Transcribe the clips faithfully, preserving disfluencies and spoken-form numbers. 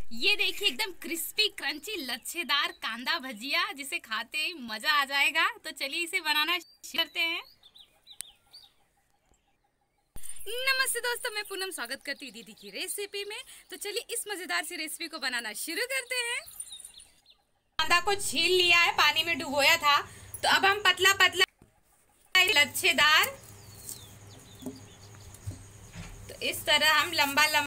ये देखिए एकदम क्रिस्पी क्रंची लच्छेदार कांदा भजिया, जिसे खाते ही मजा आ जाएगा। तो चलिए इसे बनाना शुरू करते हैं। नमस्ते दोस्तों, मैं पूनम स्वागत करती हूँ दीदी की रेसिपी में। तो चलिए इस मजेदार सी रेसिपी को बनाना शुरू करते हैं। कांदा को छील लिया है, पानी में डुबोया था। तो अब हम पतला पतला लच्छेदार, तो इस तरह हम लंबा लंबा,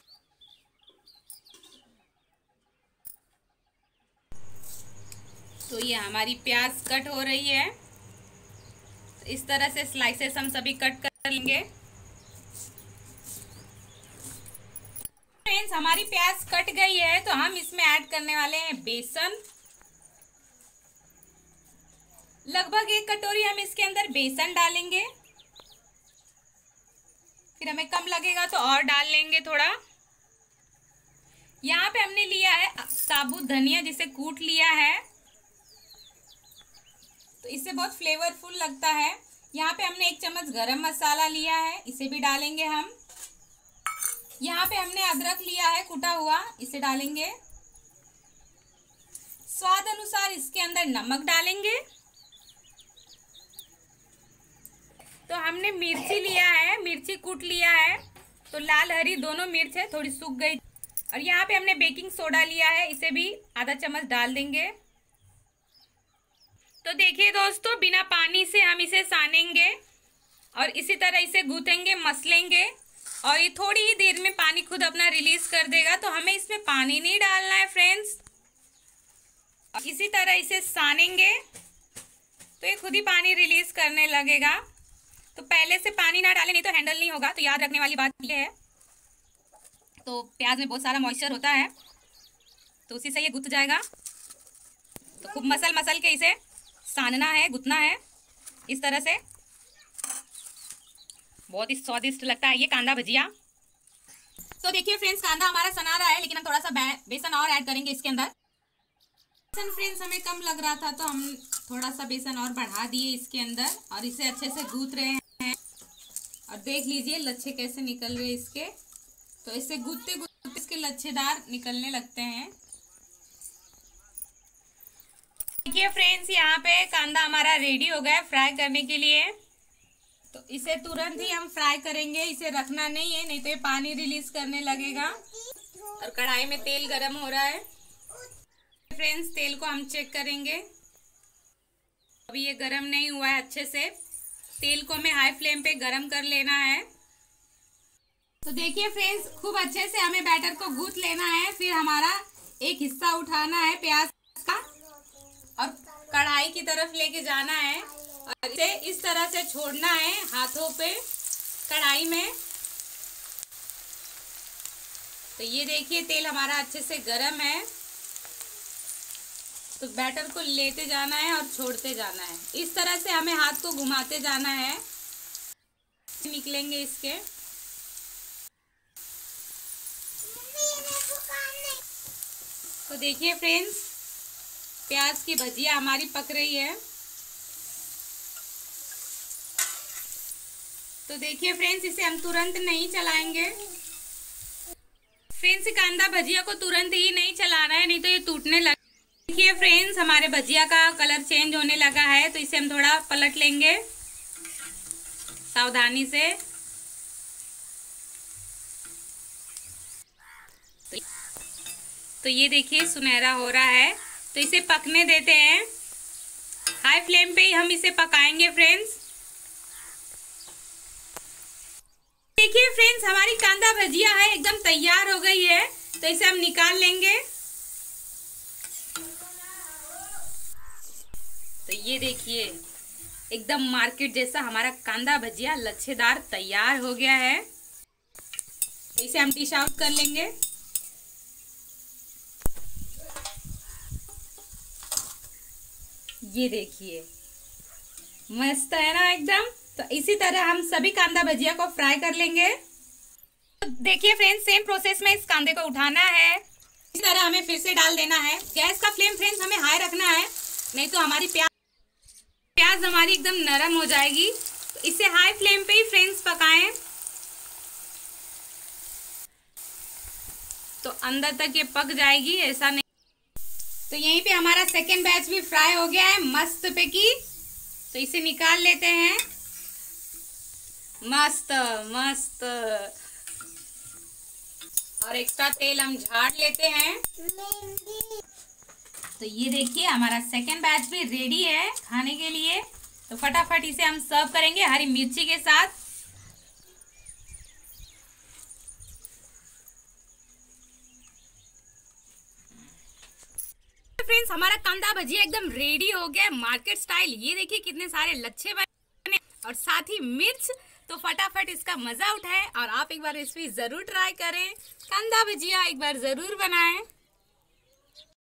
तो ये हमारी प्याज कट हो रही है। तो इस तरह से स्लाइसेस हम सभी कट कर लेंगे। फ्रेंड्स, हमारी प्याज कट गई है तो हम इसमें ऐड करने वाले हैं बेसन। लगभग एक कटोरी हम इसके अंदर बेसन डालेंगे। फिर हमें कम लगेगा तो और डाल लेंगे थोड़ा। यहाँ पे हमने लिया है साबुत धनिया, जिसे कूट लिया है, तो इससे बहुत फ्लेवरफुल लगता है। यहाँ पे हमने एक चम्मच गरम मसाला लिया है, इसे भी डालेंगे हम। यहाँ पे हमने अदरक लिया है कुटा हुआ, इसे डालेंगे। स्वाद अनुसार इसके अंदर नमक डालेंगे। तो हमने मिर्ची लिया है, मिर्ची कूट लिया है, तो लाल हरी दोनों मिर्च है, थोड़ी सूख गई। और यहाँ पे हमने बेकिंग सोडा लिया है, इसे भी आधा चम्मच डाल देंगे। तो देखिए दोस्तों, बिना पानी से हम इसे सानेंगे और इसी तरह इसे गूंथेंगे, मसलेंगे, और ये थोड़ी ही देर में पानी खुद अपना रिलीज कर देगा। तो हमें इसमें पानी नहीं डालना है फ्रेंड्स। और इसी तरह इसे सानेंगे तो ये खुद ही पानी रिलीज करने लगेगा। तो पहले से पानी ना डालें, नहीं तो हैंडल नहीं होगा। तो याद रखने वाली बात ये है। तो प्याज में बहुत सारा मॉइस्चर होता है, तो उसी से ये गुथ जाएगा। तो खूब मसल मसल के इसे सानना है, गुथना है इस तरह से। बहुत ही स्वादिष्ट लगता है ये कांदा भजिया। तो देखिए फ्रेंड्स, कांदा हमारा सना रहा है, लेकिन हम थोड़ा सा बेसन और ऐड करेंगे इसके अंदर। बेसन फ्रेंड्स हमें कम लग रहा था, तो हम थोड़ा सा बेसन और बढ़ा दिए इसके अंदर, और इसे अच्छे से गूंथ रहे हैं। और देख लीजिए लच्छे कैसे निकल रहे हैं इसके। तो इसे गूंथते गूंथते इसके लच्छेदार निकलने लगते हैं। देखिए फ्रेंड्स, यहाँ पे कांदा हमारा रेडी हो गया है फ्राई करने के लिए। तो इसे तुरंत ही हम फ्राई करेंगे, इसे रखना नहीं है, नहीं तो ये पानी रिलीज करने लगेगा। और कढ़ाई में तेल गरम हो रहा है। फ्रेंड्स, तेल को हम चेक करेंगे। अभी ये गरम नहीं हुआ है अच्छे से। तेल को हमें हाई फ्लेम पे गरम कर लेना है। तो देखिए फ्रेंड्स, खूब अच्छे से हमें बैटर को गूंथ लेना है। फिर हमारा एक हिस्सा उठाना है प्याज का और कढ़ाई की तरफ लेके जाना है, और इसे इस तरह से छोड़ना है हाथों पे कढ़ाई में। तो ये देखिए तेल हमारा अच्छे से गरम है। तो बैटर को लेते जाना है और छोड़ते जाना है। इस तरह से हमें हाथ को घुमाते जाना है, निकलेंगे इसके। तो देखिए फ्रेंड्स, प्याज की भजिया हमारी पक रही है। तो देखिए फ्रेंड्स, इसे हम तुरंत नहीं चलाएंगे। फ्रेंड्स, कांदा भजिया को तुरंत ही नहीं चलाना है, नहीं तो ये टूटने लग। देखिए फ्रेंड्स, हमारे भजिया का कलर चेंज होने लगा है, तो इसे हम थोड़ा पलट लेंगे सावधानी से। तो ये देखिए सुनहरा हो रहा है, तो इसे पकने देते हैं। हाई फ्लेम पे ही हम इसे पकाएंगे फ्रेंड्स। देखिए फ्रेंड्स, हमारी कांदा भजिया है एकदम तैयार हो गई है। तो इसे हम निकाल लेंगे। तो ये देखिए एकदम मार्केट जैसा हमारा कांदा भजिया लच्छेदार तैयार हो गया है। तो इसे हम डिश आउट कर लेंगे। ये देखिए मस्त है ना एकदम। तो इसी तरह हम सभी कांदा भजिया को फ्राई कर लेंगे। तो देखिए फ्रेंड्स, सेम प्रोसेस में इस कांदे को उठाना है, इस तरह हमें फिर से डाल देना है। गैस का फ्लेम फ्रेंड्स हमें हाई रखना है, नहीं तो हमारी प्याज प्याज हमारी एकदम नरम हो जाएगी। तो इसे हाई फ्लेम पे ही फ्रेंड्स पकाएं। तो अंदर तक ये पक जाएगी, ऐसा नहीं। तो यहीं पे हमारा सेकेंड बैच भी फ्राई हो गया है मस्त पे की। तो इसे निकाल लेते हैं। मस्त मस्त। और एक्स्ट्रा तेल हम झाड़ लेते हैं। तो ये देखिए हमारा सेकेंड बैच भी रेडी है खाने के लिए। तो फटाफट इसे हम सर्व करेंगे हरी मिर्ची के साथ। फ्रेंड्स हमारा कांदा भजिया एकदम रेडी हो गया मार्केट स्टाइल। ये देखिए कितने सारे लच्छे बने और साथ ही मिर्च। तो फटाफट इसका मजा उठाएं और आप एक बार रेसिपी जरूर ट्राई करें। कांदा भजिया एक बार जरूर बनाएं।